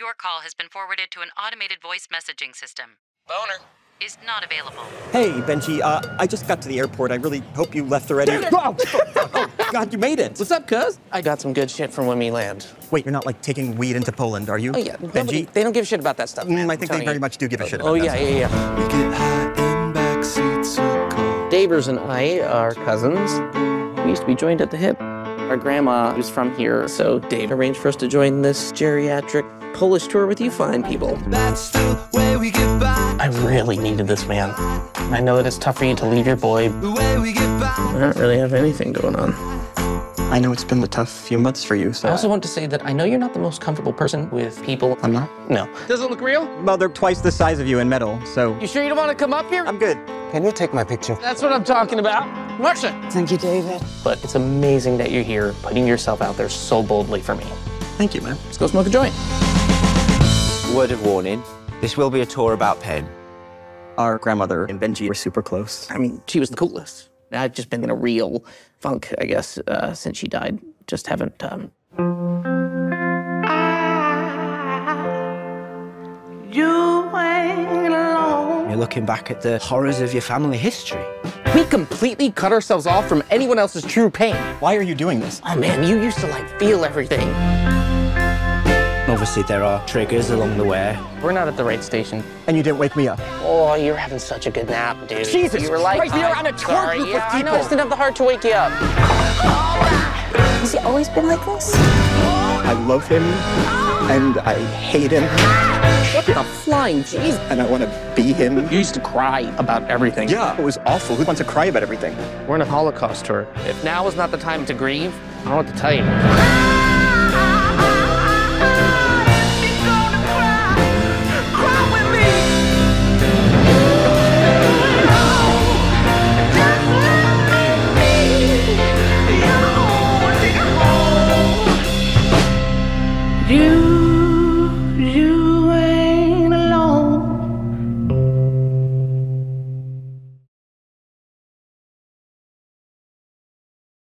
Your call has been forwarded to an automated voice messaging system. Boner. Is not available. Hey, Benji, I just got to the airport. I really hope you left already. Oh, God, you made it. What's up, cuz? I got some good shit from when we land. Wait, you're not, like, taking weed into Poland, are you? Oh, yeah. Benji? They don't give a shit about that stuff, man. I think they very much do give a shit about that. that. Oh, yeah. We get high in backseats of cars. Davers and I are cousins. We used to be joined at the hip. Our grandma was from here, so Dave arranged for us to join this geriatric Polish tour with you fine people. That's the way we get by. I really needed this, man. I know that it's tough for you to leave your boy. The way we get by. I don't really have anything going on. I know it's been a tough few months for you, so... I also want to say that I know you're not the most comfortable person with people. I'm not? No. Does it look real? Well, they're twice the size of you in metal, so... You sure you don't want to come up here? I'm good. Can you take my picture? That's what I'm talking about. Marcia! Thank you, David. But it's amazing that you're here, putting yourself out there so boldly for me. Thank you, man. Let's go smoke a joint. Word of warning, this will be a tour about Penn. Our grandmother and Benji were super close. I mean, she was the coolest. I've just been in a real funk, I guess, since she died. Just haven't, You're looking back at the horrors of your family history. We completely cut ourselves off from anyone else's true pain. Why are you doing this? Oh man, you used to like feel everything. Obviously, there are triggers along the way. We're not at the right station. And you didn't wake me up. Oh, you're having such a good nap, dude. Jesus you were like, Christ, we are on a tour sorry. group Yeah, of I know, I people. just didn't have the heart to wake you up. Has he always been like this? I love him, and I hate him, What the flying jeez? and I want to be him. You used to cry about everything. Yeah, it was awful. Who wants to cry about everything? We're on a Holocaust tour. If now is not the time to grieve, I don't know what to tell you.